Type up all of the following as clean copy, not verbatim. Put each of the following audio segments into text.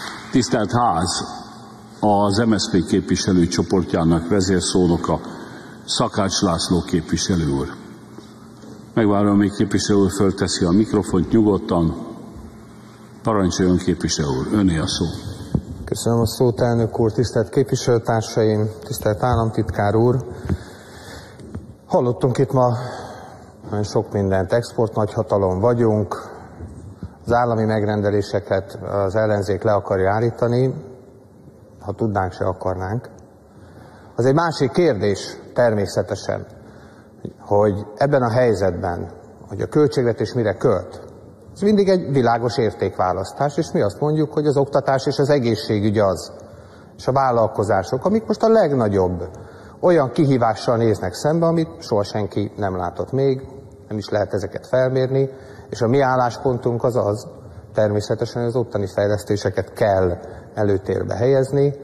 Tisztelt Ház! Az MSZP képviselőcsoportjának vezérszónoka, Szakács László képviselő úr. Megvárom, még képviselő úr fölteszi a mikrofont nyugodtan. Parancsoljon, képviselő úr, öné a szó. Köszönöm a szót, elnök úr, tisztelt képviselőtársaim, tisztelt államtitkár úr. Hallottunk itt ma nagyon sok mindent, export nagyhatalom vagyunk, az állami megrendeléseket az ellenzék le akarja állítani, ha tudnánk, se akarnánk. Az egy másik kérdés természetesen, hogy ebben a helyzetben, hogy a költségvetés mire költ, ez mindig egy világos értékválasztás, és mi azt mondjuk, hogy az oktatás és az egészségügy az, és a vállalkozások, amik most a legnagyobb olyan kihívással néznek szembe, amit soha senki nem látott még, nem is lehet ezeket felmérni, és a mi álláspontunk az az, természetesen az ottani fejlesztéseket kell előtérbe helyezni,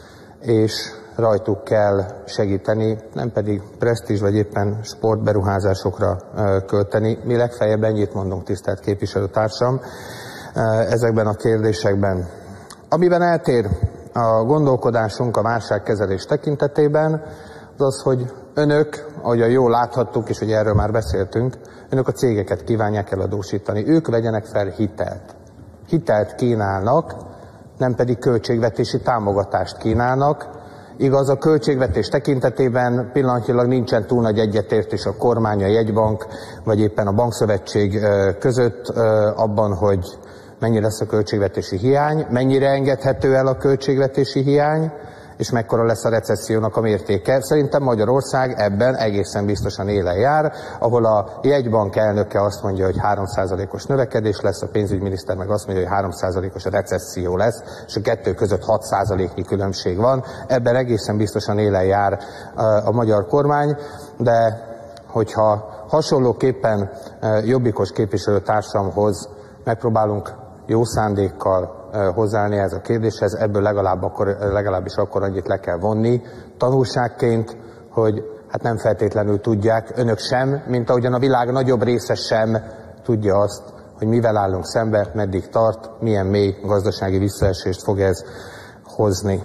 és rajtuk kell segíteni, nem pedig presztízs vagy éppen sportberuházásokra költeni. Mi legfeljebb ennyit mondunk, tisztelt képviselőtársam, ezekben a kérdésekben. Amiben eltér a gondolkodásunk a válságkezelés tekintetében, az az, hogy önök, ahogyan jól láthattuk, és hogy erről már beszéltünk, önök a cégeket kívánják eladósítani. Ők vegyenek fel hitelt. Hitelt kínálnak, nem pedig költségvetési támogatást kínálnak. Igaz, a költségvetés tekintetében pillanatnyilag nincsen túl nagy egyetértés a kormány, a jegybank, vagy éppen a bankszövetség között abban, hogy mennyi lesz a költségvetési hiány, mennyire engedhető el a költségvetési hiány, és mekkora lesz a recessziónak a mértéke. Szerintem Magyarország ebben egészen biztosan élen jár, ahol a jegybank elnöke azt mondja, hogy 3%-os növekedés lesz, a pénzügyminiszter meg azt mondja, hogy 3%-os recesszió lesz, és a kettő között 6%-nyi különbség van. Ebben egészen biztosan élen jár a magyar kormány, de hogyha hasonlóképpen jobbikos képviselőtársamhoz megpróbálunk jó szándékkal hozzáállni ez a kérdéshez, ebből legalábbis akkor annyit le kell vonni tanulságként, hogy hát nem feltétlenül tudják, önök sem, mint ahogyan a világ nagyobb része sem tudja azt, hogy mivel állunk szembe, meddig tart, milyen mély gazdasági visszaesést fog ez hozni.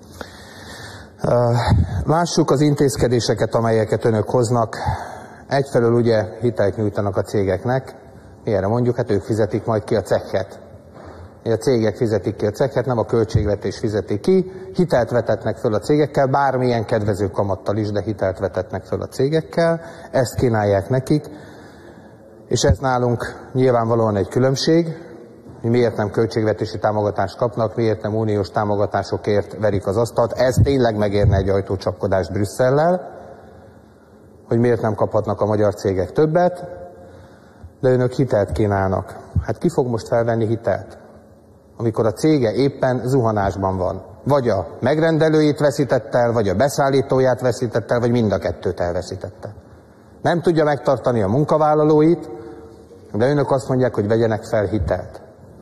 Lássuk az intézkedéseket, amelyeket önök hoznak. Egyfelől ugye hitelt nyújtanak a cégeknek, mi erre mondjuk, hát ők fizetik majd ki a cekket. A cégek fizetik ki a cekket, nem a költségvetés fizeti ki, hitelt vetetnek föl a cégekkel, bármilyen kedvező kamattal is, de hitelt vetetnek föl a cégekkel, ezt kínálják nekik, és ez nálunk nyilvánvalóan egy különbség, hogy miért nem költségvetési támogatást kapnak, miért nem uniós támogatásokért verik az asztalt, ez tényleg megérne egy ajtócsapkodást Brüsszellel, hogy miért nem kaphatnak a magyar cégek többet, de önök hitelt kínálnak. Hát ki fog most felvenni hitelt? Amikor a cége éppen zuhanásban van. Vagy a megrendelőjét veszítette el, vagy a beszállítóját veszítette el, vagy mind a kettőt elveszítette. Nem tudja megtartani a munkavállalóit, de önök azt mondják, hogy vegyenek fel hitelt.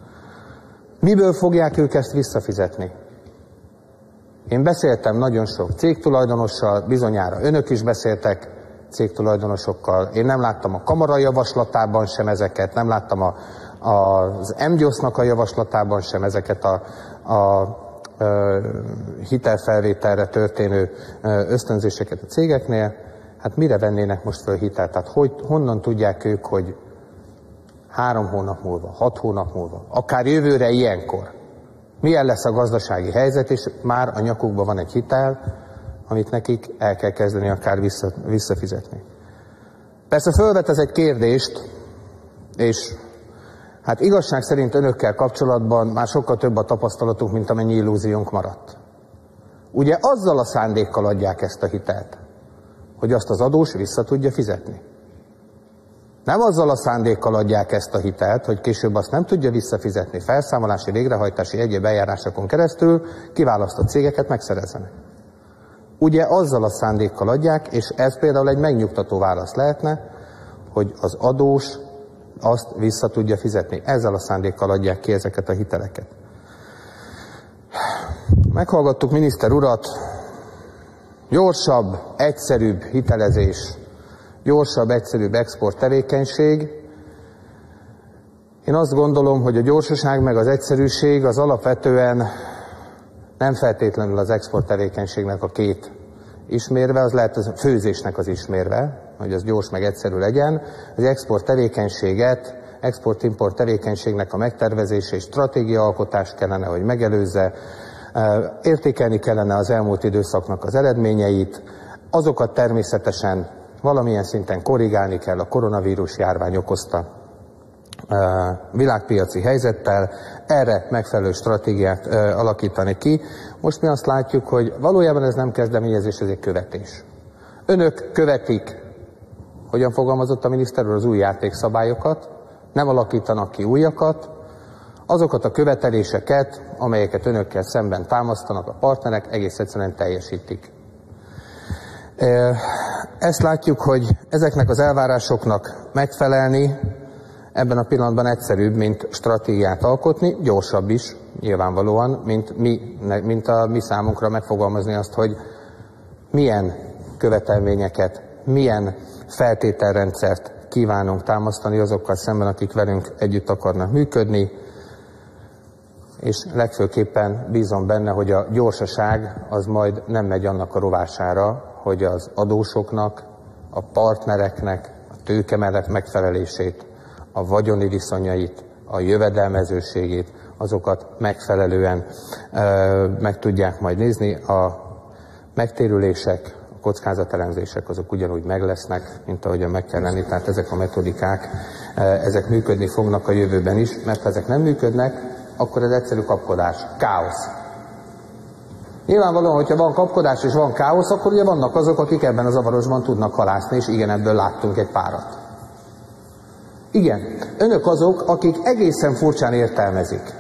Miből fogják ők ezt visszafizetni? Én beszéltem nagyon sok cégtulajdonossal, bizonyára önök is beszéltek cégtulajdonosokkal. Én nem láttam a kamara javaslatában sem ezeket, nem láttam az MGYOSZ-nak a javaslatában sem ezeket a hitelfelvételre történő ösztönzéseket a cégeknél. Hát mire vennének most föl hitelt? Tehát honnan tudják ők, hogy 3 hónap múlva, 6 hónap múlva, akár jövőre ilyenkor milyen lesz a gazdasági helyzet, és már a nyakukban van egy hitel, amit nekik el kell kezdeni akár visszafizetni. Persze fölvet ez egy kérdést, és hát igazság szerint önökkel kapcsolatban már sokkal több a tapasztalatunk, mint amennyi illúziónk maradt. Ugye azzal a szándékkal adják ezt a hitelt, hogy azt az adós vissza tudja fizetni. Nem azzal a szándékkal adják ezt a hitelt, hogy később azt nem tudja visszafizetni, felszámolási, végrehajtási, egyéb eljárásokon keresztül kiválasztott cégeket megszerezzenek. Ugye azzal a szándékkal adják, és ez például egy megnyugtató válasz lehetne, hogy az adós azt vissza tudja fizetni. Ezzel a szándékkal adják ki ezeket a hiteleket. Meghallgattuk miniszter urat, gyorsabb, egyszerűbb hitelezés, gyorsabb, egyszerűbb export tevékenység. Én azt gondolom, hogy a gyorsaság meg az egyszerűség az alapvetően nem feltétlenül az export tevékenységnek a két ismérve, az lehet a főzésnek az ismérve, hogy az gyors meg egyszerű legyen. Az export tevékenységet, export-import tevékenységnek a megtervezése és stratégiaalkotás kellene, hogy megelőzze, értékelni kellene az elmúlt időszaknak az eredményeit, azokat természetesen valamilyen szinten korrigálni kell a koronavírus járvány okozta világpiaci helyzettel, erre megfelelő stratégiát alakítani ki. Most mi azt látjuk, hogy valójában ez nem kezdeményezés, ez egy követés. Önök követik, hogyan fogalmazott a miniszter úr, az új játékszabályokat, nem alakítanak ki újakat, azokat a követeléseket, amelyeket önökkel szemben támasztanak a partnerek, egész egyszerűen teljesítik. Ezt látjuk, hogy ezeknek az elvárásoknak megfelelni ebben a pillanatban egyszerűbb, mint stratégiát alkotni, gyorsabb is, nyilvánvalóan, mint a mi számunkra megfogalmazni azt, hogy milyen követelményeket, milyen feltételrendszert kívánunk támasztani azokkal szemben, akik velünk együtt akarnak működni, és legfőképpen bízom benne, hogy a gyorsaság az majd nem megy annak a rovására, hogy az adósoknak, a partnereknek a tőke mellett megfelelését, a vagyoni viszonyait, a jövedelmezőségét, azokat megfelelően meg tudják majd nézni. A megtérülések, a kockázatelemzések azok ugyanúgy meg lesznek, mint ahogyan meg kell lenni. Tehát ezek a metodikák, ezek működni fognak a jövőben is, mert ha ezek nem működnek, akkor ez egyszerű kapkodás, káosz. Nyilvánvalóan, hogyha van kapkodás és van káosz, akkor ugye vannak azok, akik ebben a zavarosban tudnak halászni, és igen, ebből láttunk egy párat. Igen, önök azok, akik egészen furcsán értelmezik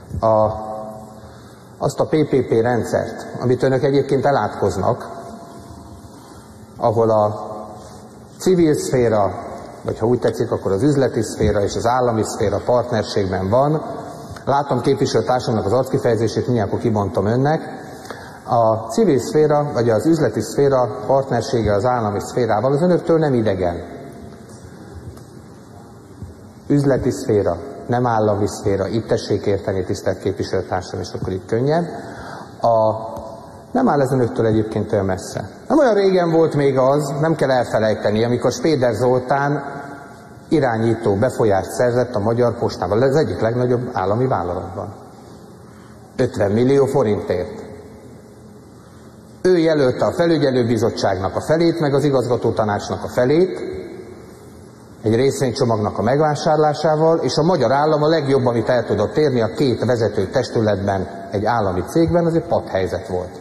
azt a PPP rendszert, amit önök egyébként elátkoznak, ahol a civil szféra, vagy ha úgy tetszik, akkor az üzleti szféra és az állami szféra partnerségben van. Látom képviselőtársamnak az arckifejezését, mindjárt kibontom önnek. A civil szféra, vagy az üzleti szféra partnersége az állami szférával az önöktől nem idegen. Üzleti szféra, nem állami szféra, itt tessék érteni, tisztelt képviselőtársam, és akkor itt könnyebb. Nem áll ez önöktől egyébként olyan messze. Nem olyan régen volt még az, nem kell elfelejteni, amikor Spéder Zoltán irányító befolyást szerzett a Magyar Postával, ez egyik legnagyobb állami vállalatban. 50 millió forintért. Ő jelölte a felügyelőbizottságnak a felét, meg az igazgatótanácsnak a felét, egy részvénycsomagnak a megvásárlásával, és a magyar állam a legjobb, amit el tudott érni a két vezető testületben, egy állami cégben, az egy patthelyzet volt.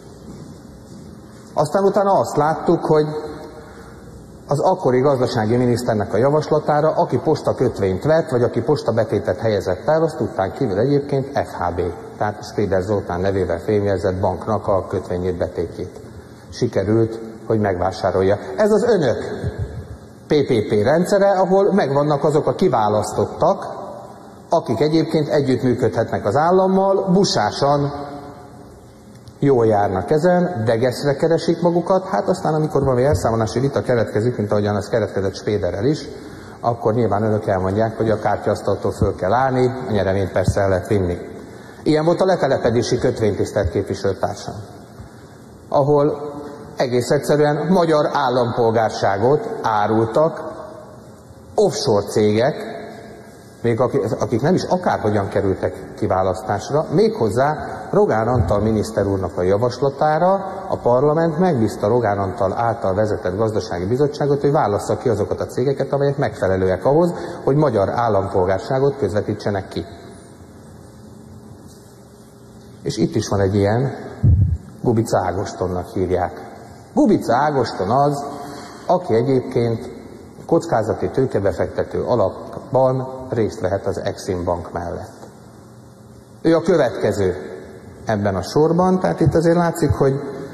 Aztán utána azt láttuk, hogy az akkori gazdasági miniszternek a javaslatára, aki postakötvényt vett, vagy aki postabetétet helyezett el, azt tudták kívül egyébként FHB, tehát Spéder Zoltán nevével fémjelzett banknak a kötvényét, betétjét. Sikerült, hogy megvásárolja. Ez az önök PPP rendszere, ahol megvannak azok a kiválasztottak, akik egyébként együttműködhetnek az állammal, busásan jól járnak ezen, degeszre keresik magukat, hát aztán amikor valami elszámolási vita keletkezik, mint ahogyan ez keletkezett Spéderrel is, akkor nyilván önök elmondják, hogy a kártyasztaltól föl kell állni, a nyereményt persze el lehet vinni. Ilyen volt a letelepedési kötvény, tisztelt képviselőtársam, ahol egész egyszerűen magyar állampolgárságot árultak offshore cégek, még akik nem is akárhogyan kerültek kiválasztásra, méghozzá Rogán Antal miniszter úrnak a javaslatára a parlament megbízta Rogán Antal által vezetett gazdasági bizottságot, hogy válassza ki azokat a cégeket, amelyek megfelelőek ahhoz, hogy magyar állampolgárságot közvetítsenek ki. És itt is van egy ilyen, Gubica Ágostonnak hívják. Gubica Ágoston az, aki egyébként kockázati tőkebefektető alapban részt vehet az Exim Bank mellett. Ő a következő ebben a sorban, tehát itt azért látszik, hogy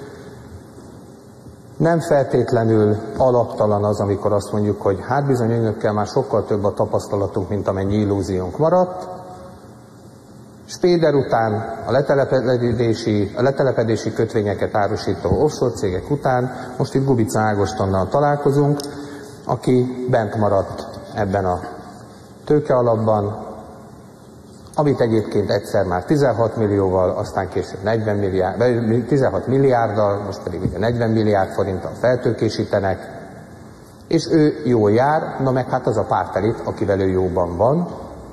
nem feltétlenül alaptalan az, amikor azt mondjuk, hogy hát bizony önökkel már sokkal több a tapasztalatunk, mint amennyi illúziónk maradt. Spéder után a letelepedési kötvényeket árusító offshore cégek után most itt Gubica Ágostonnal találkozunk, aki bent maradt ebben a tőkealapban, amit egyébként egyszer már 16 millióval, aztán később 16 milliárddal, most pedig ugye 40 milliárd forinttal feltőkésítenek, és ő jól jár, na meg hát az a pártelit, akivel ő jóban van,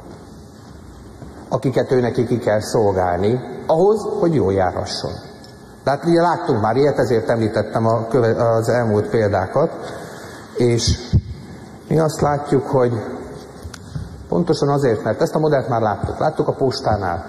akiket ő neki ki kell szolgálni, ahhoz, hogy jól járhasson. Tehát ugye láttunk már ilyet, ezért említettem az elmúlt példákat, és mi azt látjuk, hogy pontosan azért, mert ezt a modellt már láttuk. Láttuk a postánál,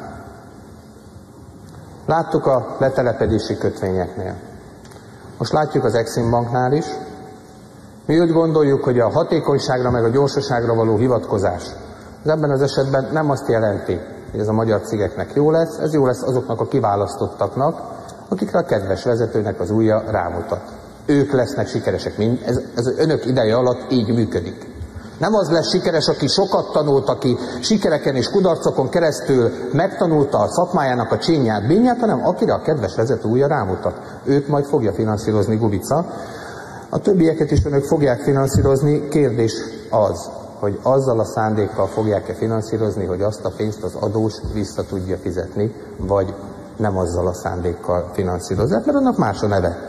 láttuk a letelepedési kötvényeknél, most látjuk az Exim Banknál is. Mi úgy gondoljuk, hogy a hatékonyságra meg a gyorsaságra való hivatkozás az ebben az esetben nem azt jelenti, hogy ez a magyar cégeknek jó lesz, ez jó lesz azoknak a kiválasztottaknak, akikre a kedves vezetőnek az ujja rámutat. Ők lesznek sikeresek, ez az önök ideje alatt így működik. Nem az lesz sikeres, aki sokat tanult, aki sikereken és kudarcokon keresztül megtanulta a szakmájának a csínyát, bínyát, hanem akire a kedves vezető ujja rámutat. Őt majd fogja finanszírozni Gubica. A többieket is önök fogják finanszírozni, kérdés az, hogy azzal a szándékkal fogják-e finanszírozni, hogy azt a pénzt az adós vissza tudja fizetni, vagy nem azzal a szándékkal finanszírozzák, mert annak más a neve.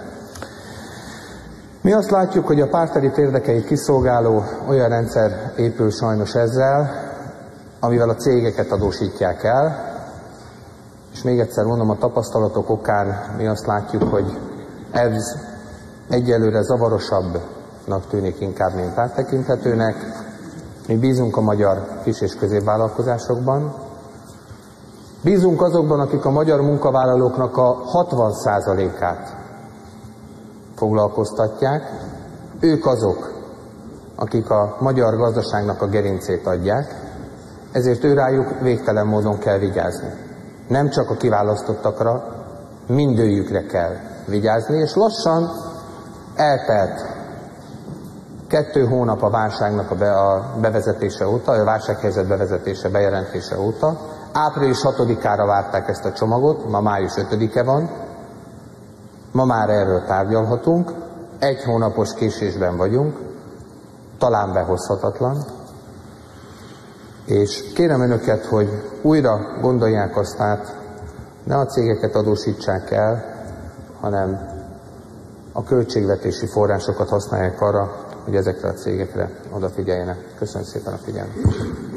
Mi azt látjuk, hogy a pártelit érdekeit kiszolgáló olyan rendszer épül sajnos ezzel, amivel a cégeket adósítják el, és még egyszer mondom, a tapasztalatok okán mi azt látjuk, hogy ez egyelőre zavarosabbnak tűnik inkább, mint áttekinthetőnek. Mi bízunk a magyar kis- és középvállalkozásokban, bízunk azokban, akik a magyar munkavállalóknak a 60%-át foglalkoztatják. Ők azok, akik a magyar gazdaságnak a gerincét adják, ezért őrájuk végtelen módon kell vigyázni. Nem csak a kiválasztottakra, mindőjükre kell vigyázni, és lassan eltelt 2 hónap a válságnak a bevezetése óta, a válsághelyzet bevezetése, bejelentése óta. Április 6-ára várták ezt a csomagot, ma május 5-e van, ma már erről tárgyalhatunk, 1 hónapos késésben vagyunk, talán behozhatatlan, és kérem önöket, hogy újra gondolják azt át, ne a cégeket adósítsák el, hanem a költségvetési forrásokat használják arra, hogy ezekre a cégekre odafigyeljenek. Köszönöm szépen a figyelmet!